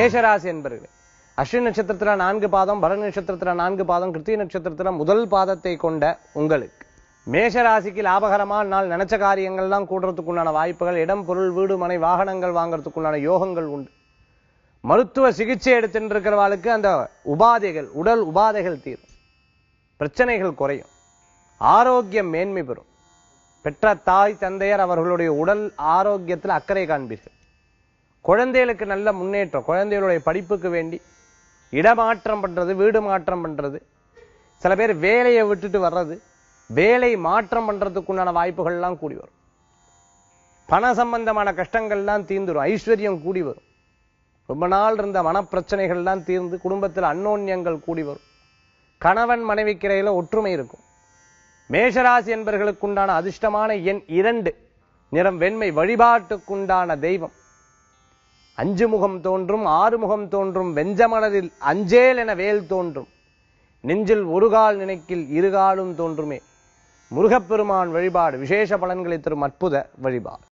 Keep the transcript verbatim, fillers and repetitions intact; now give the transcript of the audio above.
மேஷராசி என்பர்களே, அஸ்வினி நட்சத்திரத்துல நான்கு பாதம், பரணி நட்சத்திரத்துல நான்கு பாதம், கிருத்திகை நட்சத்திரத்துல முதல் பாதத்தை கொண்ட உங்களுக்கு மேஷராசிக்கு லாபகரமான நாள். நினைச்ச காரியங்கள்லாம் கூடுறதுக்குண்டான வாய்ப்புகள், இடம் பொருள் வீடு மனை வாகனங்கள் வாங்கறதுக்குண்டான யோகங்கள் உண்டு. மருத்துவ சிகிச்சை எடுத்துட்டு இருக்கிறவாளுக்கு அந்த உபாதைகள் உடல் உபாதைகள் தீரும், பிரச்சனைகள் குறையும், ஆரோக்கியம் மேன்மை பெறும். பெற்ற தாய் தந்தையர் அவர்களுடைய உடல் ஆரோக்கியத்தில் அக்கறை காண்பீர்கள். குழந்தைகளுக்கு நல்ல முன்னேற்றம், குழந்தைகளுடைய படிப்புக்கு வேண்டி இடமாற்றம் பண்றது, வீடு மாற்றம் பண்றது, சில பேர் வேலையை விட்டுட்டு வர்றது, வேலை மாற்றம் பண்றதுக்குண்டான வாய்ப்புகள்லாம் கூடி வரும். பண சம்பந்தமான கஷ்டங்கள்லாம் தீர்ந்துடும், ஐஸ்வர்யம் கூடி வரும். ரொம்ப நாள் இருந்த மனப்பிரச்சனைகள்லாம் தீர்ந்து குடும்பத்தில் அன்னோன்யங்கள் கூடி வரும். கணவன் மனைவிக்கிடையில ஒற்றுமை இருக்கும். மேஷராசி என்பவர்களுக்குண்டான அதிர்ஷ்டமான எண் இரண்டு, நிறம் வெண்மை. வழிபாட்டுக்குண்டான தெய்வம் அஞ்சு முகம் தோன்றும், ஆறு முகம் தோன்றும், வெஞ்சமலரில் அஞ்சேல் என வேல் தோன்றும், நெஞ்சில் ஒரு கால் நினைக்கில் இருகாலும் தோன்றுமே. முருகப்பெருமான் வழிபாடு விசேஷ பலன்களை தரும் அற்புத வழிபாடு.